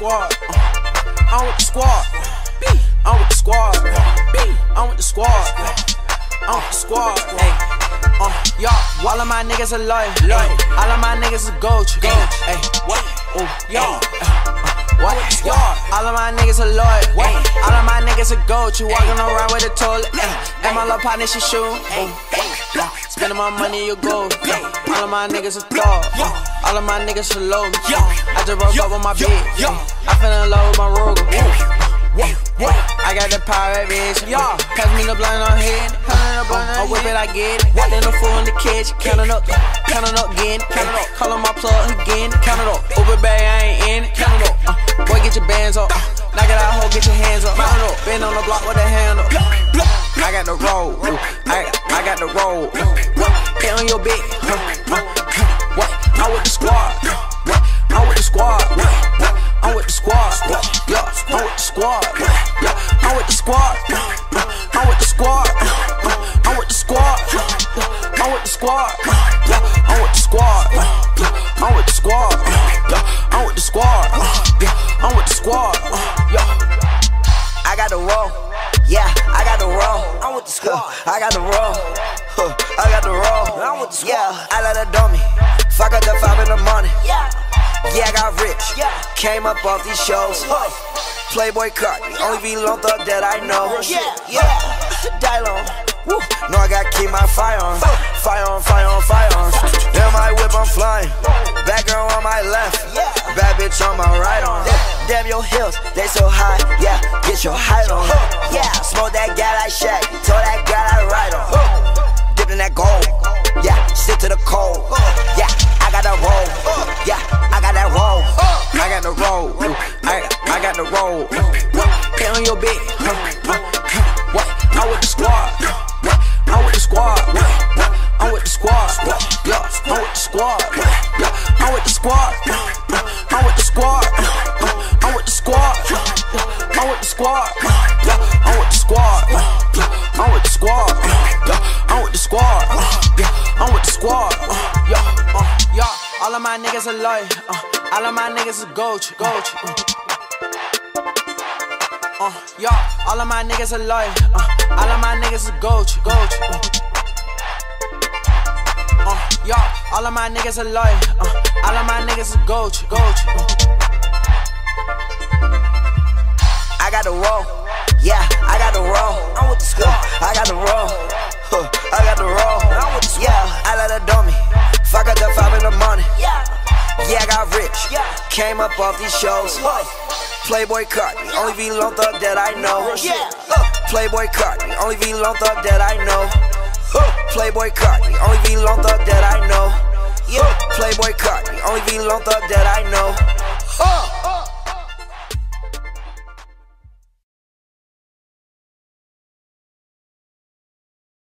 squad. I'm with the squad. I'm with the squad. I'm with the squad. I'm with the squad. Y'all, all of my niggas are loyal. All of my niggas are gold. Hey, y'all. What? All of my niggas are loyal. All of my niggas are gold. You walking around with a toilet. And my little partner, she shoot. Spending my money, you gold. All of my niggas are tall. All of my niggas are low. I just broke up with my bitch. I fell in love with my Rover. I got the power, bitch. Pass me the blunt on head. I whip it, I get it. Then the fool in the kitchen. Counting up, getting it. Callin' my plug again. Count it up. Uber bag, I ain't in it. Count it up. Boy, get your bands up. Knock it out, ho, get your hands up. Count it up. Been on the block with a hand up. I got the roll. I got the roll. Hit on your bitch. What? I'm with the squad. I'm with the squad. I'm with the squad. Yeah, I'm with the squad. Yeah, I'm with the squad. I'm with the squad. I'm with the squad. I'm with the squad. Yeah, I'm with the squad. I'm with the squad. Yeah, I'm with the squad. Yeah, I'm with the squad. Yeah. I got the roll. Yeah, I got the roll. I'm with the squad. I got the roll. I got the roll. I'm with the squad. Yeah, I let her dump me. Fuck up the 5 in the morning. Yeah, I got rich. Came up off these shows. Playboy card, the only V-Lone thug that I know. Die long. No, I gotta keep my firearm. Firearm. In my whip, I'm flying. Bad girl on my left. Bad bitch on my right arm. Damn, your heels, they so high. Yeah, get your height on. Yeah, smoke that guy like Shaq. Told that guy I ride on. Dipped in that gold. Yeah, stick to the cold. Yeah, I got that roll. Yeah, I got that roll. I got the roll. I got the roll. Hit on your bitch. What? I'm with the squad. I'm with the squad. I'm with the squad. Yeah, I'm with the squad. Yeah, I'm with the squad. I'm with the squad. I'm with the squad. I'm with the squad. Yeah, I'm with the squad. I'm with the squad. Yeah, I'm with the squad. Yeah, I'm with the squad. Yeah. All of my niggas are loyal. All of my niggas are gold. All of my niggas are loyal. All of my niggas are gold. All of my niggas are loyal. All of my niggas are gold. I got the roll. Yeah, I got the roll. I'm with the squad. I got the roll. I got the roll. I'm with the squad. Yeah, I let her dump me. Fuck up the 5 in the morning. Yeah, I got rich. Came up off these shows. Playboy card, the only V-Lone thug that I know. Playboy card, the only V-Lone thug that I know. Playboy card, the only V-Lone thug that I know. Playboy card, the only V-Lone thug that I know.